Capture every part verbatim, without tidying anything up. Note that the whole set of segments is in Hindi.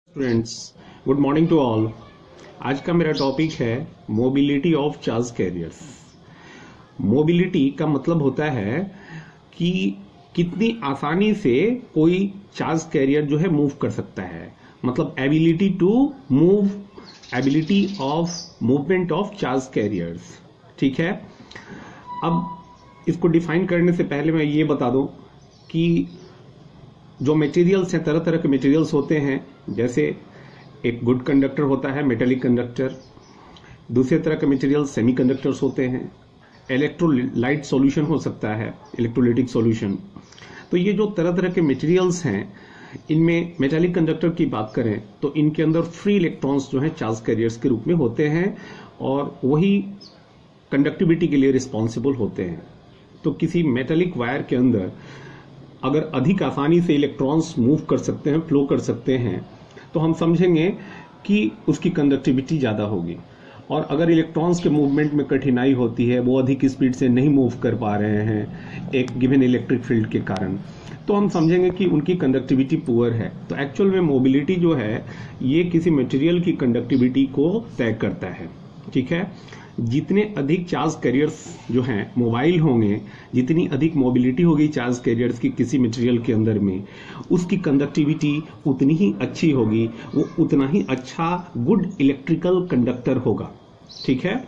Students, good morning to all. आज का मेरा टॉपिक है mobility of charge carriers. Mobility का मतलब होता है कि कितनी आसानी से कोई चार्ज कैरियर जो है मूव कर सकता है, मतलब ability to move, ability of movement of charge carriers. ठीक है, अब इसको डिफाइन करने से पहले मैं ये बता दूं कि जो मटेरियल्स हैं, तरह तरह के मटेरियल्स होते हैं। जैसे एक गुड कंडक्टर होता है, मेटेलिक कंडक्टर। दूसरे तरह के मटेरियल्स सेमीकंडक्टर्स होते हैं। इलेक्ट्रोलाइट सॉल्यूशन हो सकता है, इलेक्ट्रोलाइटिक सॉल्यूशन। तो ये जो तरह तरह के मटेरियल्स हैं, इनमें मेटेलिक कंडक्टर की बात करें तो इनके अंदर फ्री इलेक्ट्रॉन्स जो है चार्ज कैरियर्स के रूप में होते हैं और वही कंडक्टिविटी के लिए रिस्पॉन्सिबल होते हैं। तो किसी मेटेलिक वायर के अंदर अगर अधिक आसानी से इलेक्ट्रॉन्स मूव कर सकते हैं, फ्लो कर सकते हैं, तो हम समझेंगे कि उसकी कंडक्टिविटी ज्यादा होगी। और अगर इलेक्ट्रॉन्स के मूवमेंट में कठिनाई होती है, वो अधिक स्पीड से नहीं मूव कर पा रहे हैं एक गिवन इलेक्ट्रिक फील्ड के कारण, तो हम समझेंगे कि उनकी कंडक्टिविटी पुअर है। तो एक्चुअल में मोबिलिटी जो है ये किसी मटेरियल की कंडक्टिविटी को तय करता है। ठीक है, जितने अधिक चार्ज कैरियर्स जो हैं मोबाइल होंगे, जितनी अधिक मोबिलिटी होगी चार्ज कैरियर्स की किसी मटेरियल के अंदर में, उसकी कंडक्टिविटी उतनी ही अच्छी होगी, वो उतना ही अच्छा गुड इलेक्ट्रिकल कंडक्टर होगा। ठीक है,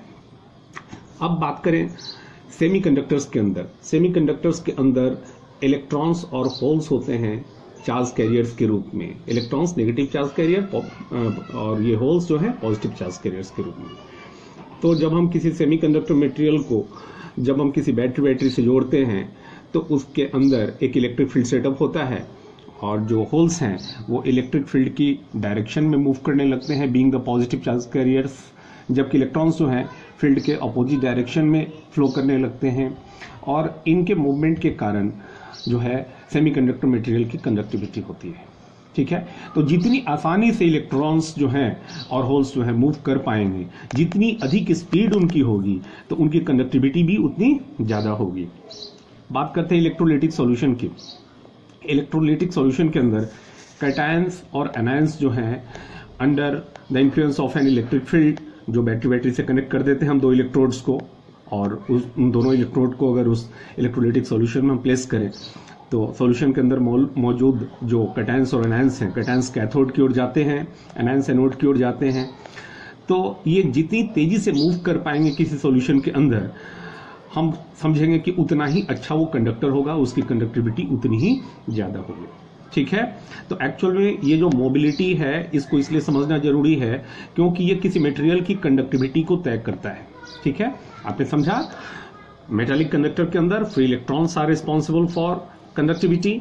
अब बात करें सेमीकंडक्टर्स के अंदर। सेमीकंडक्टर्स के अंदर इलेक्ट्रॉन्स और होल्स होते हैं चार्ज कैरियर्स के रूप में। इलेक्ट्रॉन्स नेगेटिव चार्ज कैरियर और ये होल्स जो है पॉजिटिव चार्ज कैरियर्स के रूप में। तो जब हम किसी सेमीकंडक्टर मटेरियल को जब हम किसी बैटरी बैटरी से जोड़ते हैं तो उसके अंदर एक इलेक्ट्रिक फील्ड सेटअप होता है और जो होल्स हैं वो इलेक्ट्रिक फील्ड की डायरेक्शन में मूव करने लगते हैं, being the positive charge carriers, जबकि इलेक्ट्रॉन्स जो हैं फील्ड के अपोजिट डायरेक्शन में फ्लो करने लगते हैं। और इनके मूवमेंट के कारण जो है सेमीकंडक्टर मटेरियल की कंडक्टिविटी होती है। ठीक है, तो जितनी आसानी से इलेक्ट्रॉन्स जो हैं और होल्स जो है मूव कर पाएंगे, जितनी अधिक स्पीड उनकी होगी, तो उनकी कंडक्टिविटी भी उतनी ज्यादा होगी। बात करते हैं इलेक्ट्रोलाइटिक सॉल्यूशन की। इलेक्ट्रोलाइटिक सॉल्यूशन के अंदर कैटायंस और एनायंस जो हैं under the influence of an electric field, जो बैटरी बैटरी से कनेक्ट कर देते हैं हम दो इलेक्ट्रोड्स को, और उस उन दोनों इलेक्ट्रोड को अगर उस इलेक्ट्रोलाइटिक सॉल्यूशन में हम प्लेस करें तो सॉल्यूशन के अंदर मौजूद जो कैटायंस और एनायंस हैं, कैटायंस कैथोड की ओर जाते हैं, एनायंस एनोड की ओर जाते हैं। तो ये जितनी तेजी से मूव कर पाएंगे किसी सॉल्यूशन के अंदर, हम समझेंगे कि उतना ही अच्छा वो कंडक्टर होगा, उसकी कंडक्टिविटी उतनी ही ज्यादा होगी। ठीक है, तो एक्चुअल में ये जो मोबिलिटी है इसको इसलिए समझना जरूरी है क्योंकि ये किसी मटेरियल की कंडक्टिविटी को तय करता है। ठीक है, आपने समझा, मेटालिक कंडक्टर के अंदर free electrons are responsible for conductivity.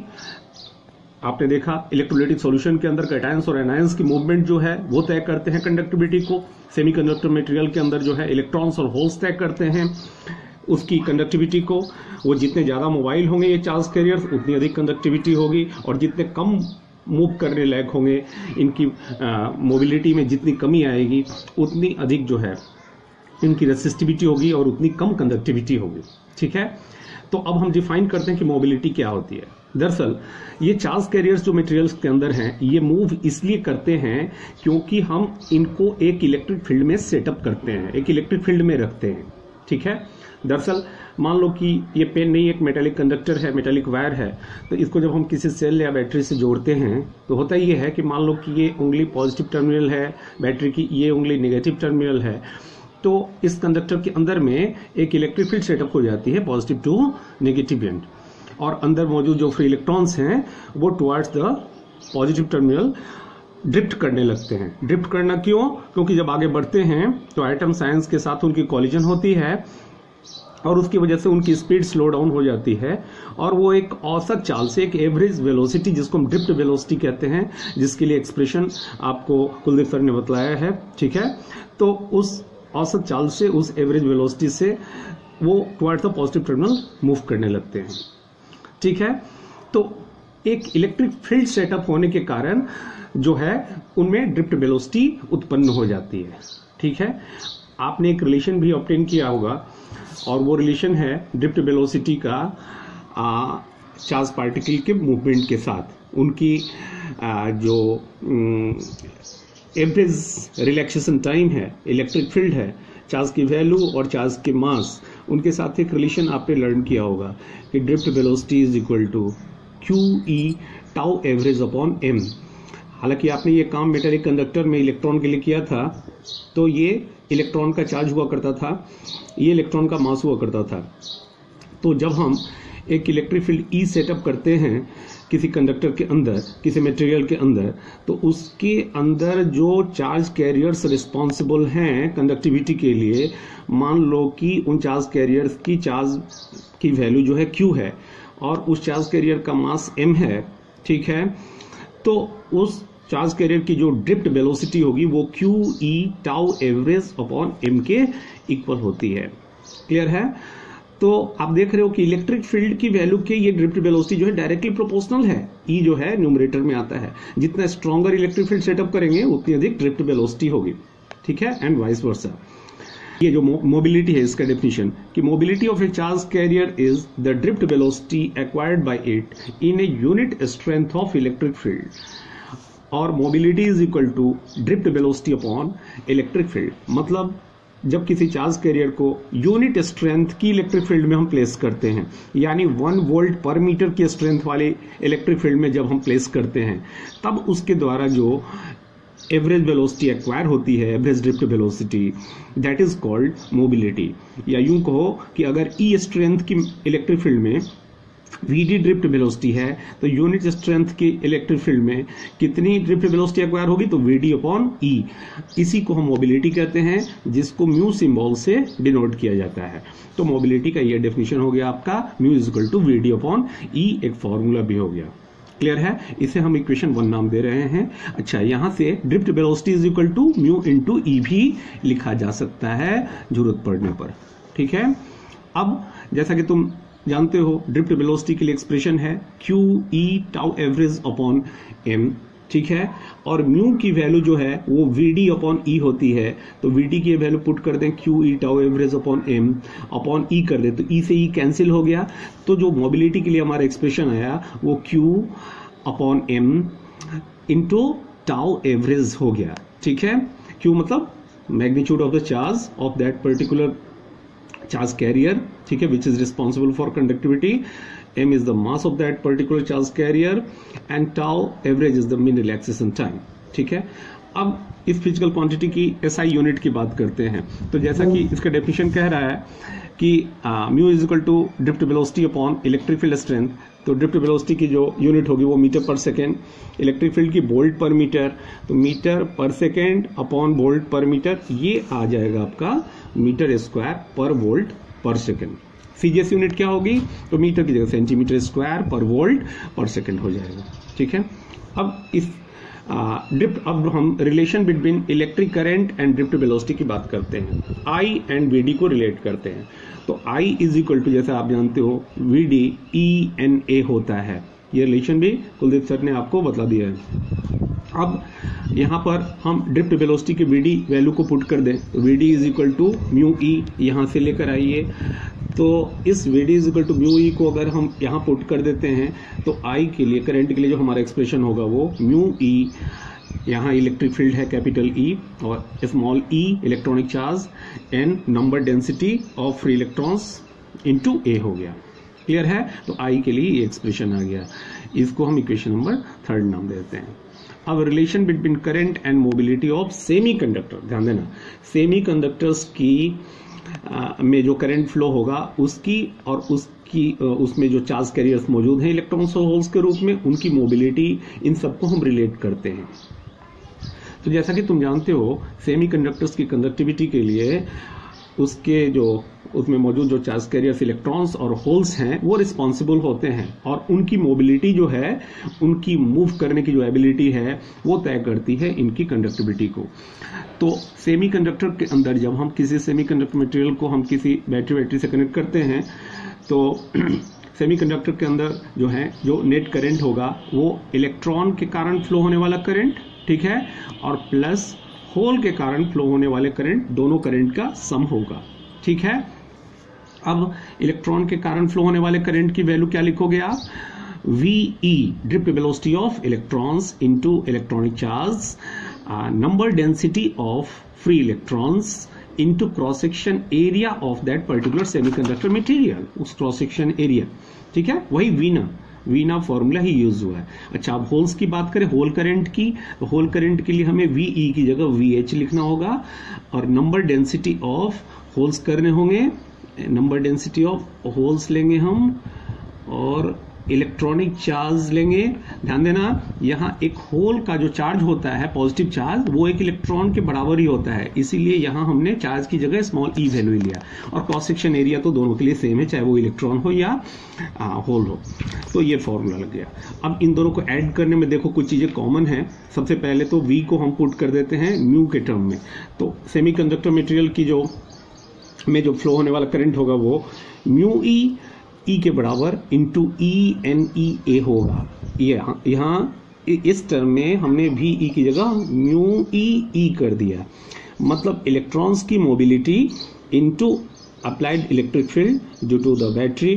आपने देखा इलेक्ट्रोलाइटिक सॉल्यूशन के अंदर कैटायंस और एनायंस की मूवमेंट जो है वो तय करते हैं कंडक्टिविटी को। सेमीकंडक्टर मटेरियल के अंदर जो है इलेक्ट्रॉन्स और होल्स तय करते हैं उसकी कंडक्टिविटी को। वो जितने ज्यादा मोबाइल होंगे ये चार्ज कैरियर्स, उतनी अधिक कंडक्टिविटी होगी, और जितने कम मूव करने लायक होंगे, इनकी मोबिलिटी में जितनी कमी आएगी, उतनी अधिक जो है इनकी रेसिस्टिविटी होगी और उतनी कम कंडक्टिविटी होगी। ठीक है, तो अब हम डिफाइन करते हैं कि मोबिलिटी क्या होती है। दरअसल ये चार्ज कैरियर्स जो मटेरियल्स के अंदर हैं ये मूव इसलिए करते हैं क्योंकि हम इनको एक इलेक्ट्रिक फील्ड में सेटअप करते हैं, एक इलेक्ट्रिक फील्ड में रखते हैं। ठीक है, दरअसल मान लो कि ये पेन नहीं, एक मेटेलिक कंडक्टर है, मेटेलिक वायर है, तो इसको जब हम किसी सेल या बैटरी से जोड़ते हैं तो होता ये है कि मान लो कि ये उंगली पॉजिटिव टर्मिनल है बैटरी की, ये उंगली नेगेटिव टर्मिनल है, तो इस कंडक्टर के अंदर में एक इलेक्ट्रिक फील्ड सेटअप हो जाती है पॉजिटिव टू नेगेटिव एंड, और अंदर मौजूद जो फ्री इलेक्ट्रॉन्स हैं वो towards the positive terminal drift करने लगते हैं। ड्रिफ्ट करना क्यों? क्योंकि जब आगे बढ़ते हैं तो एटम साइंस के साथ उनकी कॉलिजन होती है और उसकी वजह से उनकी स्पीड स्लो डाउन हो जाती है, और वो एक औसत चाल से, एक एवरेज वेलोसिटी जिसको हम ड्रिफ्ट वेलोसिटी कहते हैं, जिसके लिए एक्सप्रेशन आपको कुलदीप सर ने बतलाया है। ठीक है, तो उस औसत चाल से, उस एवरेज वेलोसिटी से वो towards the positive terminal move करने लगते हैं। ठीक है, तो एक इलेक्ट्रिक फील्ड सेटअप होने के कारण जो है उनमें ड्रिफ्ट वेलोसिटी उत्पन्न हो जाती है। ठीक है, आपने एक रिलेशन भी ऑब्टेन किया होगा और वो रिलेशन है ड्रिफ्ट वेलोसिटी का चार्ज पार्टिकल के मूवमेंट के साथ। उनकी जो एवरेज रिलैक्सेशन टाइम है, इलेक्ट्रिक फील्ड है, चार्ज की वैल्यू और चार्ज के मास, उनके साथ एक रिलेशन आपने लर्न किया होगा कि drift velocity is equal to Q E tau average upon M. हालांकि आपने ये काम मेटेलिक कंडक्टर में इलेक्ट्रॉन के लिए किया था, तो ये इलेक्ट्रॉन का चार्ज हुआ करता था, ये इलेक्ट्रॉन का मास हुआ करता था। तो जब हम एक इलेक्ट्रिक फील्ड ई सेटअप करते हैं किसी कंडक्टर के अंदर, किसी मटेरियल के अंदर, तो उसके अंदर जो चार्ज कैरियर्स रिस्पॉन्सिबल हैं कंडक्टिविटी के लिए, मान लो कि उन चार्ज कैरियर्स की चार्ज की वैल्यू जो है क्यू है और उस चार्ज कैरियर का मास एम है, ठीक है, तो उस चार्ज कैरियर की जो ड्रिफ्ट वेलोसिटी होगी वो Q E tau average upon M के इक्वल होती है। क्लियर है? तो आप देख रहे हो कि इलेक्ट्रिक फील्ड की वैल्यू के ये ड्रिफ्ट वेलोसिटी जो है डायरेक्टली प्रोपोर्शनल है। ई जो है न्यूमरेटर में आता है, जितना स्ट्रॉन्गर इलेक्ट्रिक फील्ड सेटअप करेंगे उतनी अधिक ड्रिफ्ट वेलोसिटी होगी, ठीक है, एंड वाइस वर्सा। ये जो मोबिलिटी है इसका डेफिनेशन कि mobility of a charge carrier is the drift velocity acquired by it in a unit strength of electric field, और mobility is equal to drift velocity upon electric field. मतलब जब किसी चार्ज कैरियर को यूनिट स्ट्रेंथ की इलेक्ट्रिक फील्ड में हम प्लेस करते हैं, यानी वन वोल्ट पर मीटर की स्ट्रेंथ वाले इलेक्ट्रिक फील्ड में जब हम प्लेस करते हैं, तब उसके द्वारा जो एवरेज वेलोसिटी एक्वायर होती है, average drift velocity, that is called mobility. या यूं कहो कि अगर ई स्ट्रेंथ की इलेक्ट्रिक फील्ड में वीडी ड्रिफ्ट वेलोसिटी है, तो यूनिट स्ट्रेंथ की इलेक्ट्रिक फील्ड में कितनी ड्रिफ्ट वेलोसिटी एक्वायर होगी, तो वीडी अपॉन ई। इसी को हम मोबिलिटी कहते हैं, जिसको म्यू सिंबल से डिनोट किया जाता है। तो मोबिलिटी का ये डेफिनेशन हो गया आपका, mu is equal to V D upon E, एक फॉर्मूला भी हो गया। क्लियर है? इसे हम इक्वेशन वन नाम दे रहे हैं। अच्छा, यहां से drift velocity is equal to mu into E भी लिखा जा सकता है जरूरत पड़ने पर, ठीक है। अब जैसा कि तुम जानते हो, ड्रिफ्ट वेलोसिटी के लिए एक्सप्रेशन है Q E tau average upon M, ठीक है, और म्यू की वैल्यू जो है वो वीडी अपॉन ई होती है। तो वीडी की वैल्यू पुट कर दें Q E tau average upon M upon E कर दें, तो ई से ई कैंसिल हो गया। तो जो मोबिलिटी के लिए हमारा एक्सप्रेशन आया वो Q upon M into tau average हो गया, ठीक है। क्यू मतलब magnitude of the charge of that particular charge carrier, ठीक है, which is responsible for conductivity. M is the mass of that particular charge carrier and tau average is the mean relaxation time, ठीक है। अब इस फिजिकल क्वांटिटी की एसआई यूनिट की बात करते हैं। तो जैसा कि इसका डेफिनेशन कह रहा है कि mu is equal to drift velocity upon electric field strength, तो ड्रिफ्ट वेलोसिटी की जो यूनिट होगी वो metre per second, electric field की वोल्ट पर मीटर, तो metre per second upon volt per metre, ये आ जाएगा आपका metre square per volt per second. CGS unit क्या होगी, तो मीटर की जगह centimetre square per volt per second हो जाएगा, ठीक है। अब इस ड्रिफ्ट अब हम relation between electric current and drift velocity की बात करते हैं, आई एंड वीडी को रिलेट करते हैं। तो आई इज इक्वल टू, जैसा आप जानते हो, वीडी ई एन ए होता है। ये रिलेशन भी कुलदीप सर ने आपको बता दिया है। अब यहां पर हम ड्रिफ्ट वेलोसिटी की वीडी वैल्यू को पुट कर दें, तो V D is equal to mu E, यहां से लेकर आइए। तो इस V D is equal to mu E को अगर हम यहां पुट कर देते हैं, तो आई के लिए, करंट के लिए जो हमारा एक्सप्रेशन होगा वो म्यू ई, यहाँ इलेक्ट्रिक फील्ड है कैपिटल ई और small E electronic charge, N number density of free electrons into A हो गया। क्लियर है? तो आई के लिए ये एक्सप्रेशन आ गया। इसको हम इक्वेशन नंबर थर्ड नाम देते हैं। अब relation between current and mobility of semi conductor, ध्यान देना, सेमी कंडक्टर्स की आ, में जो करंट फ्लो होगा उसकी और उसकी उसमें जो चार्ज कैरियर्स मौजूद हैं इलेक्ट्रॉन्स और होल्स के रूप में, उनकी मोबिलिटी, इन सबको हम रिलेट करते हैं। तो जैसा कि तुम जानते हो, सेमी कंडक्टर्स की कंडक्टिविटी के लिए उसके जो उसमें मौजूद जो चार्ज कैरियर्स इलेक्ट्रॉन्स और होल्स हैं वो रिस्पॉन्सिबल होते हैं, और उनकी मोबिलिटी जो है, उनकी मूव करने की जो एबिलिटी है वो तय करती है इनकी कंडक्टिविटी को। तो सेमी कंडक्टर के अंदर जब हम किसी सेमी कंडक्टर मटेरियल को हम किसी बैटरी बैटरी से कनेक्ट करते हैं, तो सेमी कंडक्टर के अंदर जो है जो नेट करंट होगा वो इलेक्ट्रॉन के कारण फ्लो होने वाला करंट, ठीक है, और प्लस होल के कारण फ्लो होने वाले करंट, दोनों करंट का सम होगा, ठीक है। अब इलेक्ट्रॉन के कारण फ्लो होने वाले करंट की वैल्यू क्या लिखोगे आप, V E drift velocity of electrons into electronic charge, number density of free electrons into cross section area of that particular semiconductor material, उस क्रॉस सेक्शन एरिया, ठीक है, वही वीना वीना फॉर्मूला ही यूज हुआ है। अच्छा, अब होल्स की बात करें, होल करंट की, तो होल करंट के लिए हमें वीई की जगह वीएच लिखना होगा और नंबर डेंसिटी ऑफ होल्स करने होंगे, नंबर डेंसिटी ऑफ होल्स लेंगे हम और इलेक्ट्रॉनिक चार्ज लेंगे। ध्यान देना, यहां एक होल का जो चार्ज होता है, पॉजिटिव चार्ज, वो एक इलेक्ट्रॉन के बराबर ही होता है, इसीलिए यहां हमने चार्ज की जगह स्मॉल ई वैल्यू लिया और क्रॉस सेक्शन एरिया तो दोनों के लिए सेम है, चाहे वो इलेक्ट्रॉन हो या आ, होल हो। तो ये फॉर्मूला लग गया। अब इन दोनों को ऐड करने में देखो कुछ चीजें कॉमन है। सबसे पहले तो वी को हम पुट कर देते हैं म्यू के टर्म में, तो सेमीकंडक्टर मटेरियल की जो में जो फ्लो होने वाला करंट होगा वो म्यू ई ई के बराबर इंटू ई एन ई ए होगा। यहाँ यहाँ इस टर्म में हमने वी ई की जगह म्यू ई ई कर दिया, मतलब इलेक्ट्रॉन्स की mobility into applied electric field due to the battery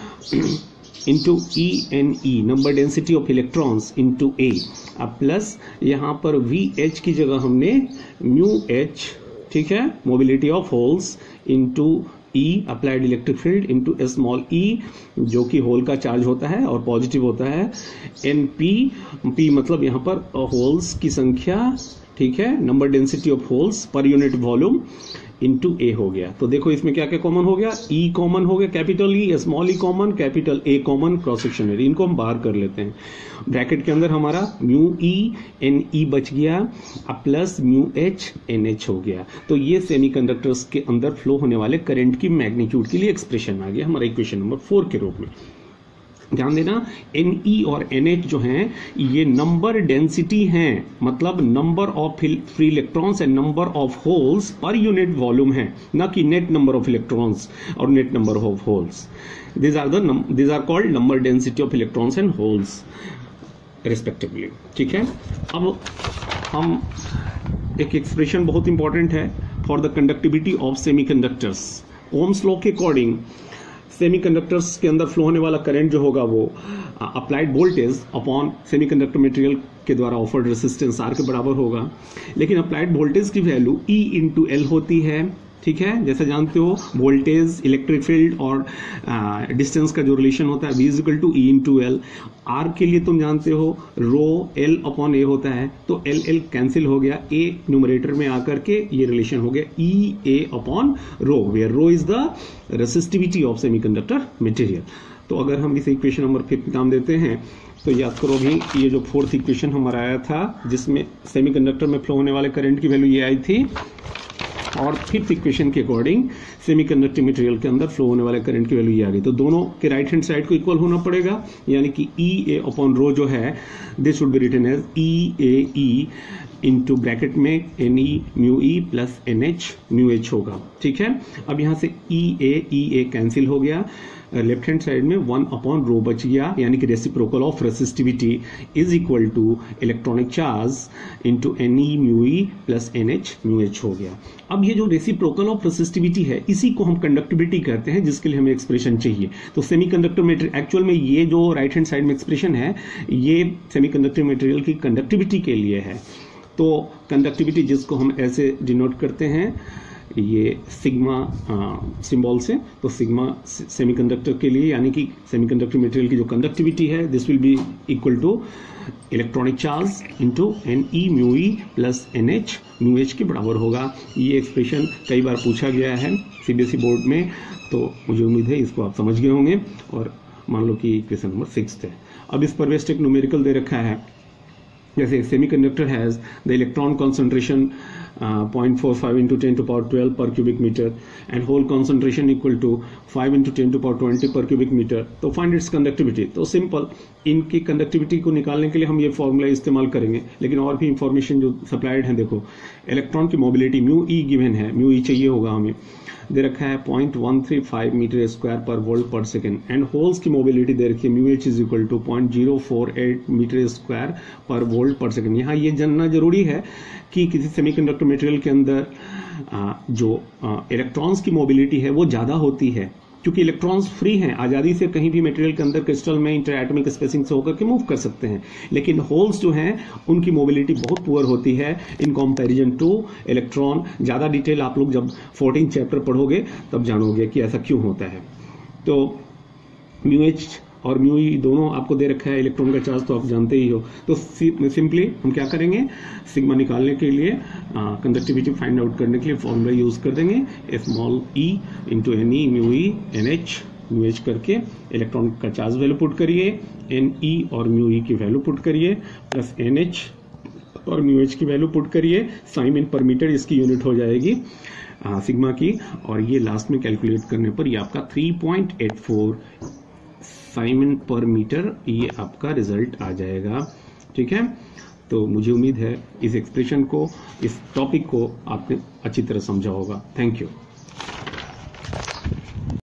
into E N E, number density of electrons into A, अब प्लस यहाँ पर वी एच की जगह हमने म्यू एच, ठीक है, mobility of holes into E applied electric field into small E, जो कि होल का चार्ज होता है और पॉजिटिव होता है, एन पी, पी मतलब यहाँ पर होल्स की संख्या, ठीक है, number density of holes per unit volume into A हो गया। तो देखो इसमें क्या क्या कॉमन हो गया, ई कॉमन हो गया, capital E, small E common, capital A common, cross section area, इनको हम बाहर कर लेते हैं। ब्रैकेट के अंदर हमारा म्यू ई एन ई बच गया, अब plus mu H N H हो गया। तो ये सेमीकंडक्टर्स के अंदर फ्लो होने वाले करंट की मैग्नीट्यूड के लिए एक्सप्रेशन आ गया हमारा इक्वेशन नंबर फोर के रूप में। ध्यान देना, एन ई और एन एच जो हैं ये नंबर डेंसिटी हैं, मतलब number of free electrons and number of holes per unit volume है, न कि नेट नंबर ऑफ इलेक्ट्रॉन्स और net number of holes. These are the these are called number density of electrons and holes respectively, ठीक है। अब हम एक एक्सप्रेशन बहुत इंपॉर्टेंट है for the conductivity of semiconductors. Ohm's law के अकॉर्डिंग सेमीकंडक्टर्स के अंदर फ्लो होने वाला करंट जो होगा वो applied voltage upon semiconductor material के द्वारा ऑफर्ड रेजिस्टेंस आर के बराबर होगा, लेकिन अप्लाइड वोल्टेज की वैल्यू ई इंटू एल होती है, ठीक है। जैसे जानते हो वोल्टेज, इलेक्ट्रिक फील्ड और डिस्टेंस का जो रिलेशन होता है V is equal to E into L. R के लिए तुम जानते हो रो एल अपॉन ए होता है, तो एल एल कैंसिल हो गया, ए न्यूमरेटर में आकर के ये रिलेशन हो गया E A upon rho, where rho is the resistivity of semiconductor material. तो अगर हम इस इक्वेशन नंबर फिफ्थ नाम देते हैं तो याद करो भी ये जो फोर्थ इक्वेशन हमारा आया था जिसमें सेमीकंडक्टर में फ्लो होने वाले करंट की वैल्यू ये आई थी, और फिफ्थ इक्वेशन के अकॉर्डिंग सेमीकंडक्टिंग मटेरियल के अंदर फ्लो होने वाले करंट की वैल्यू ये आ गई। तो दोनों के राइट हैंड साइड को इक्वल होना पड़ेगा, यानी कि ई ए अपॉन रो जो है this should be written as E A E into bracket में एन ई mu E plus N H mu H होगा, ठीक है। अब यहां से ई ए ई ए कैंसिल हो गया, लेफ्ट हैंड साइड में वन अपॉन रो बच गया, यानी कि reciprocal of resistivity is equal to electronic charge into N E mu E plus N H mu H हो गया। अब ये जो रेसिप्रोकल ऑफ रेसिस्टिविटी है इसी को हम कंडक्टिविटी कहते हैं, जिसके लिए हमें एक्सप्रेशन चाहिए। तो सेमीकंडक्टर मटेरियल एक्चुअल में ये जो राइट हैंड साइड में एक्सप्रेशन है ये सेमीकंडक्टर मटेरियल की कंडक्टिविटी के लिए है। तो कंडक्टिविटी जिसको हम ऐसे डिनोट करते हैं ये सिग्मा सिंबल से, तो सिग्मा सेमीकंडक्टर के लिए यानी कि सेमीकंडक्टर मटेरियल की जो कंडक्टिविटी है this will be equal to electronic charge into N E mu E plus N H mu H के बराबर होगा। ये एक्सप्रेशन कई बार पूछा गया है सीबीएसई बोर्ड में, तो मुझे उम्मीद है इसको आप समझ गए होंगे। और मान लो कि इक्वेशन नंबर सिक्स है। अब इस पर बेस्ट एक न्यूमेरिकल दे रखा है, जैसे semiconductor has the electron concentration zero point four five into ten to power twelve per cubic meter and hole concentration equal to five into ten to power twenty per cubic meter, तो find its conductivity। तो सिंपल इनकी कंडक्टिविटी को निकालने के लिए हम ये फॉर्मूला इस्तेमाल करेंगे, लेकिन और भी इंफॉर्मेशन जो सप्लाइड है देखो, इलेक्ट्रॉन की मोबिलिटी म्यू ई गिवन है, म्यू ई चाहिए होगा हमें, दे रखा है point one three five metre square per volt per second, and holes की मोबिलिटी दे रखी है mu h is equal to point zero four eight metre square per volt per second. यहाँ ये जानना जरूरी है कि किसी सेमीकंडक्टर मटेरियल के अंदर आ, जो इलेक्ट्रॉन्स की मोबिलिटी है वो ज्यादा होती है, क्योंकि इलेक्ट्रॉन्स फ्री हैं, आजादी से कहीं भी मटेरियल के अंदर क्रिस्टल में इंटरएटॉमिक स्पेसिंग से होकर के मूव कर सकते हैं, लेकिन होल्स जो हैं उनकी मोबिलिटी बहुत पुअर होती है इन कंपैरिजन टू इलेक्ट्रॉन। ज्यादा डिटेल आप लोग जब फोर्टीन चैप्टर पढ़ोगे तब जानोगे कि ऐसा क्यों होता है। तो म्यू एच और म्यू ई दोनों आपको दे रखा है, इलेक्ट्रॉन का चार्ज तो आप जानते ही हो। तो सिंपली हम क्या करेंगे, सिग्मा निकालने के लिए, कंडक्टिविटी फाइंड आउट करने के लिए फॉर्मूला यूज कर देंगे, small e into N E mu e n H mu h करके इलेक्ट्रॉन का चार्ज वैल्यू पुट करिए, एन ई और म्यू ई की वैल्यू पुट करिए, प्लस एन एच और म्यू एच की वैल्यू पुट करिए, साइमन पर मीटर इसकी यूनिट हो जाएगी आ, सिग्मा की, और ये लास्ट में कैलकुलेट करने पर ये आपका three point eight four siemens per metre ये आपका रिजल्ट आ जाएगा। ठीक है, तो मुझे उम्मीद है इस एक्सप्रेशन को, इस टॉपिक को आपने अच्छी तरह समझा होगा। Thank you.